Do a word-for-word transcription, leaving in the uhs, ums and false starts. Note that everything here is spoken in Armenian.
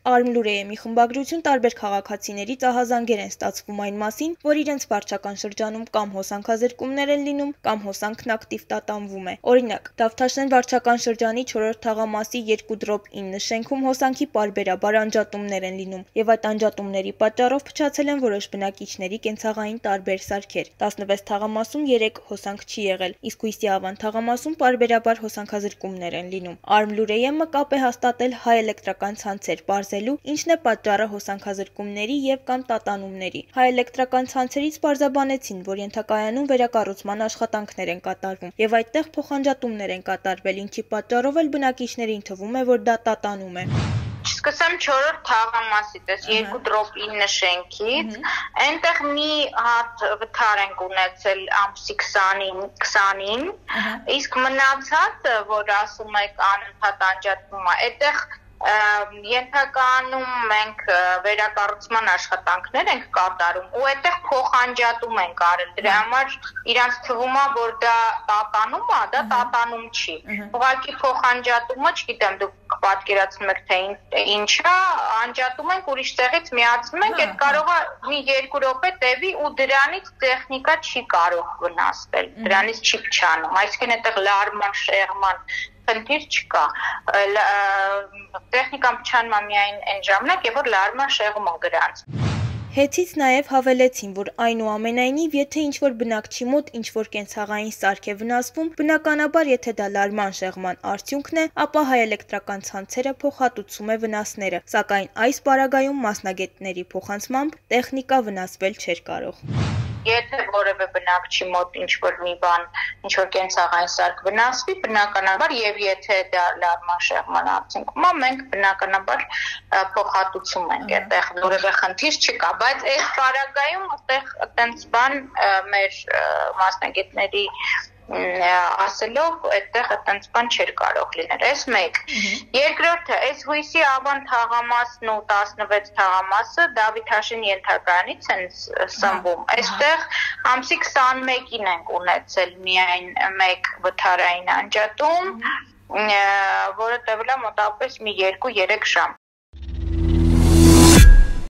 Արմլուրեյեմի խմբագրություն տարբեր քաղաքացիներից ահազանգեր են ստացվում այն մասին, որ իրենց վարչական շրջանում կամ հոսանքազրկումներ են լինում, կամ հոսանքն ակտիվ տատանվում է։ Օրինակ, Դավթաշեն վարչական շրջանի չորրորդ թաղամասի երկու դրոպ ինը շենքում հոսանքի պարբերաբար անջատումներ են լինում, եւ այդ անջատումների պատճառով փչացել են որոշ բնակիչների կենցաղային տարբեր սարքեր։ տասնվեց թաղամասում երեք հոսանք չի եղել, իսկ Հույսի թաղամասում պարբերաբար հոսանքազրկումներ են լինում։ Արմլուրեյեմը կապ է հաստատել հայ էլեկտրական ցանցեր պարզելու, ինչն է պատճառը հոսանքազրկումների եւ կամ տատանումների։ Հայ էլեկտրական ցանցերից պարզաբանեցին, որ ենթակայանում վերակառուցման աշխատանքներ են կատարվում եւ այդտեղ փոխանջատումներ են կատարվել, ինչի պատճառով էլ բնակիչներին թվում է, որ դա տատանում է։ Սկսեմ չորրորդ թաղամասից, այս երկու դրոպ ինը շենքից, այնտեղ մի հատ վթար ենք ունեցել ամսի քսանին, իսկ մնացածը, որ ասում եք անընդհատ անջատվում է, այդտեղ ենթականում մենք վերակառուցման աշխատանքներ ենք կատարում ու այդտեղ փոխանջատում ենք արել, դրա համար իրանց թվում է, որ դա տատանում է, դա տատանում չի, ուղղակի փոխանջատումը, չգիտեմ, դուք պատկերացնում եք, թե ինչ է, անջատում ենք, ուրիշ տեղից միացնում ենք, այդ կարող է մի երկու րոպե տևի ու դրանից տեխնիկա չի կարող վնասվել, դրանից չի փչանում, այսինքն այդտեղ լարման, շեղման խնդիր չկա, տեխնիկան փչանում է միայն այն ժամանակ, երբ որ լարման շեղում է դրանց։ Հետից նաև հավելեցին, որ այնուամենայնիվ, եթե ինչ-որ բնակչի մոտ ինչ-որ կենցաղային սարք է վնասվում, բնականաբար, եթե դա լարման շեղման արդյունքն է, ապա հայ էլեկտրական ցանցերը փոխհատուցում է վնասները, սակայն այս պարագայում մասնագետների փոխանցմամբ տեխնիկա վնասվել չէր կարող։ Եթե որևէ բնակչի մոտ ինչ-որ մի բան, ինչ-որ կենցաղային սարք վնասվի, բնականաբար եւ եթե դա լարման շեղման արդյունքում է, մենք բնականաբար փոխհատուցում ենք, այդտեղ որևէ խնդիր չկա, բայց այս պարագայում այդտեղ այտենց բան մեր մասնագետների ասելով այդտեղ այտենց բան չէր կարող լինել, այս մեկ։ Երկրորդը, այս Հույսի ավան թաղամասն ու տասնվեց թաղամասը Դավթաշեն ենթակայանից են սնվում, այստեղ ամսի քսանմեկին ենք ունեցել միայն մեկ վթարային անջատում, որը տևել է մոտավորապես մի երկու երեք ժամ։